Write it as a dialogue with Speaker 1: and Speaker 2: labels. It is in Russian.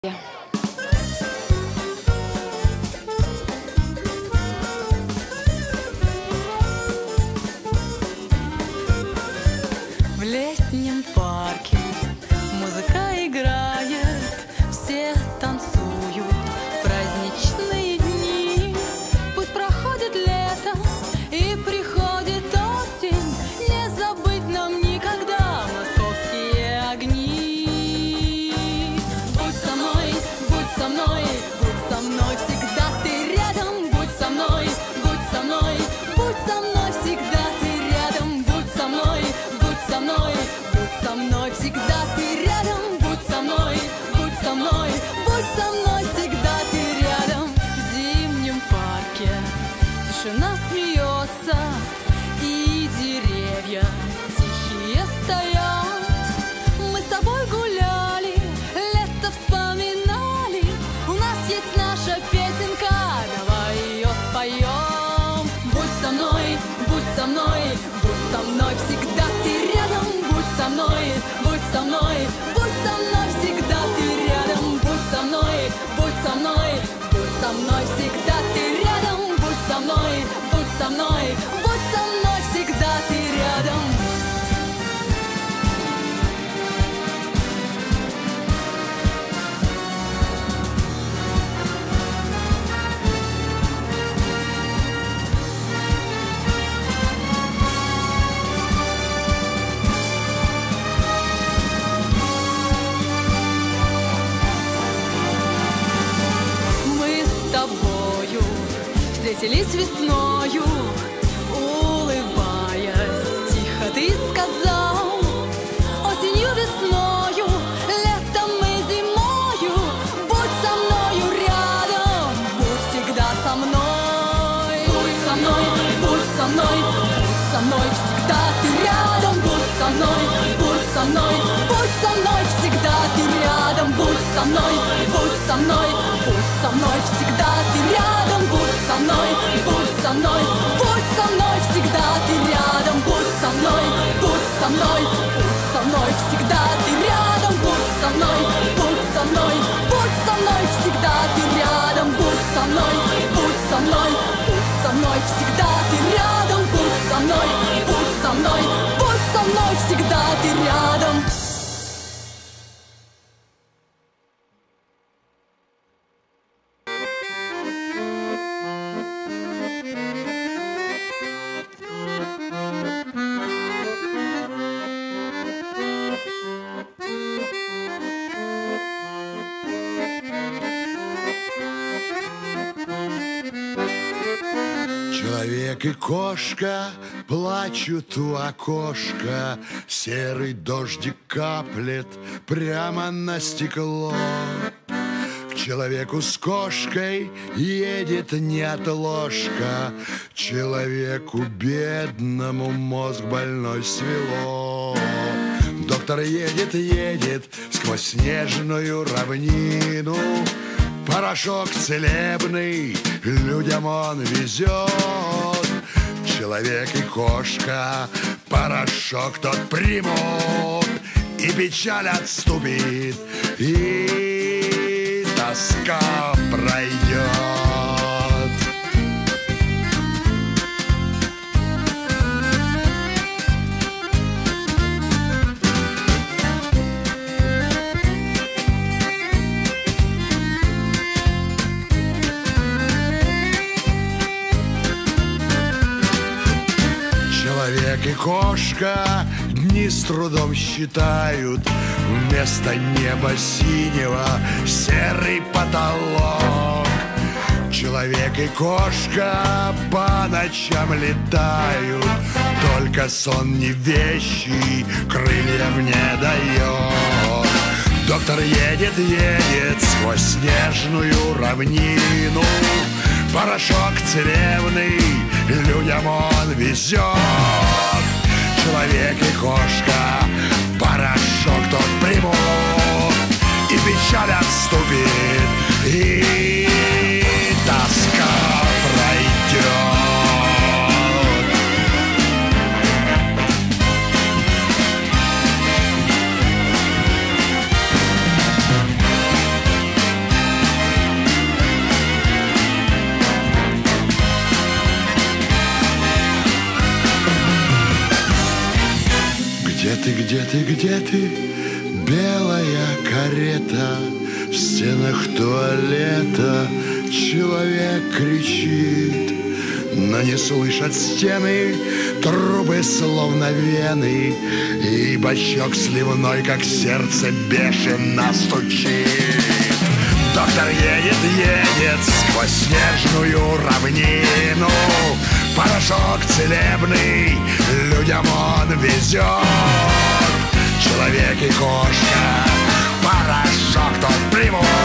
Speaker 1: В летнем парке музыка играет, все танцуют в праздничные дни. Пусть проходит лето и приходит осень, не забыть нам никогда московские огни. Будь со мной, будь со мной, будь со мной, всегда ты рядом. Будь со мной, будь со мной, будь со мной, всегда ты рядом. Будь со мной, будь со мной, будь со мной, всегда ты рядом. Будь со мной, будь со мной, будь со мной, всегда ты рядом. В зимнем парке тишина смеется, и деревья тихие стоят. Мы с тобой гуляли, лето вспоминали, у нас есть наша песенка, давай ее споем. Будь со мной, будь со мной, будь со мной, всегда ты рядом. Будь со мной, будь со мной, будь со мной, всегда ты рядом. Будь со мной, будь со мной, будь со мной, всегда ты рядом. Будь со мной, будь со мной, будь со мной, всегда ты рядом. Встретились весною, улыбаясь, тихо ты сказал: осенью, весною, летом и зимою будь со мною рядом, будь всегда со мной. Будь со мной, будь со мной, будь со мной, всегда ты рядом. Будь со мной, будь со мной, будь со мной, всегда ты рядом. Будь со мной, будь со мной, будь со мной, всегда ты рядом. Будь со мной, будь со мной, будь со мной, всегда ты рядом. Будь со мной, будь со мной, будь со мной, всегда ты рядом. Будь со мной, будь со мной, будь со мной, всегда ты рядом. Будь со мной, будь со мной, будь со мной, всегда ты рядом. Будь со мной, будь со мной, будь со мной, всегда ты рядом.
Speaker 2: Человек и кошка плачут у окошка, серый дождик каплет прямо на стекло. К человеку с кошкой едет неотложка, человеку бедному мозг больной свело. Доктор едет, едет сквозь снежную равнину, порошок целебный людям он везет. Человек и кошка порошок тот примут, и печаль отступит, и тоска пройдет. Человек и кошка дни с трудом считают, вместо неба синего серый потолок. Человек и кошка по ночам летают, только сон не вещий крыльев не дает. Доктор едет, едет сквозь снежную равнину, порошок целебный людям он везет. Человек и кошка порошок тот примут, и печаль отступит, и тоска пройдет. где ты, белая карета? В стенах туалета человек кричит, но не слышат стены, трубы словно вены, и бачок сливной, как сердце, бешено стучит. Доктор едет сквозь снежную равнину, порошок целебный людям он везет. Человек и кошка порошок тот примут.